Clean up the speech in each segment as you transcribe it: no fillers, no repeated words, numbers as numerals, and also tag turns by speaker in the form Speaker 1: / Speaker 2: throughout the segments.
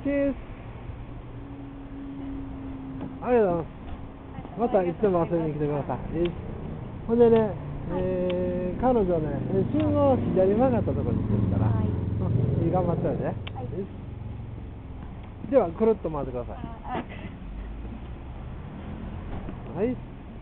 Speaker 1: です。ありがとうございます。またいつでも遊びに来てください。ほんでね、彼女ね、信号左曲がったところに行ってるから、
Speaker 2: はい、
Speaker 1: 頑張ってるね。
Speaker 2: はい、
Speaker 1: では、くるっと回ってください。はい。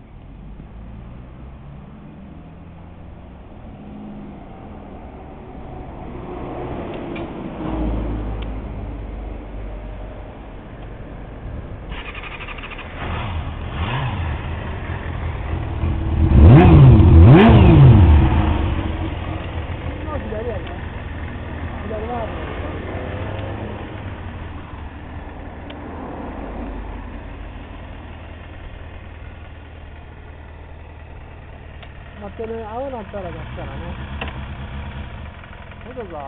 Speaker 1: 待ってね、青なったら出すからね。はい、どうぞ。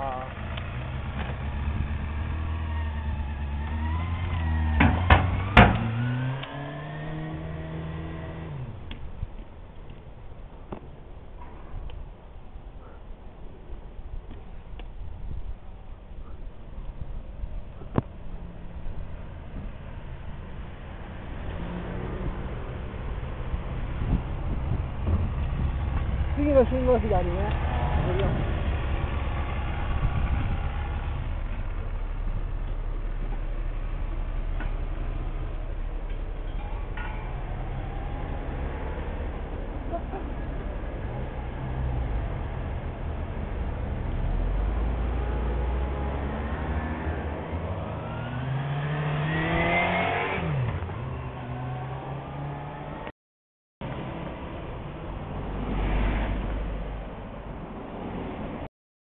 Speaker 1: 次の信号左ね。